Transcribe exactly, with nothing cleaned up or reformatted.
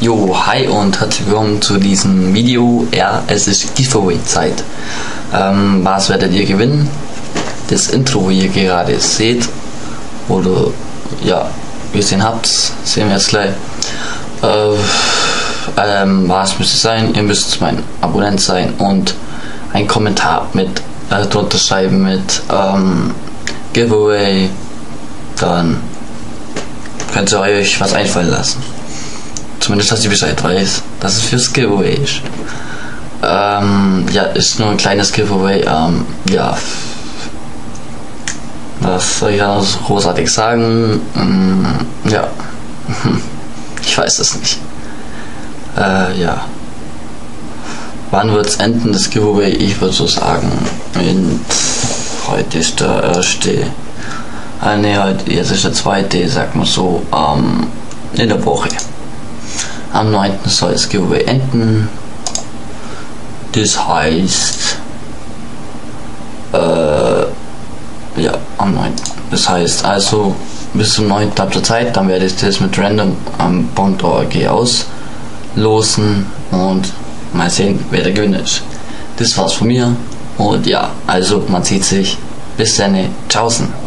Jo, hi und herzlich willkommen zu diesem Video. Ja, es ist Giveaway-Zeit. Ähm, was werdet ihr gewinnen? Das Intro, wo ihr gerade seht, oder ja, gesehen habt, sehen wir jetzt gleich. Äh, ähm, was müsst ihr sein? Ihr müsst mein Abonnent sein und einen Kommentar mit äh, drunter schreiben mit ähm, Giveaway. Dann könnt ihr euch was einfallen lassen. Zumindest, dass ihr Bescheid weiß, dass es fürs Giveaway ist. Ähm, ja, ist nur ein kleines Giveaway. Ähm, ja, was soll ich da noch so großartig sagen? Ähm, ja, ich weiß es nicht. Äh, ja. Wann wird es enden, das Giveaway? Ich würde so sagen, in, heute ist der erste. Ah, ne, heute, jetzt ist der zweite, sag mal so, ähm, in der Woche. Am neunten soll das Giveaway enden. Das heißt, äh, ja, am neunten Das heißt also, bis zum neunten habt ihr Zeit, dann werde ich das mit random am Punkt.org auslosen und mal sehen, wer der Gewinner ist. Das war's von mir und ja, also man sieht sich. Bis dann, tschaußen.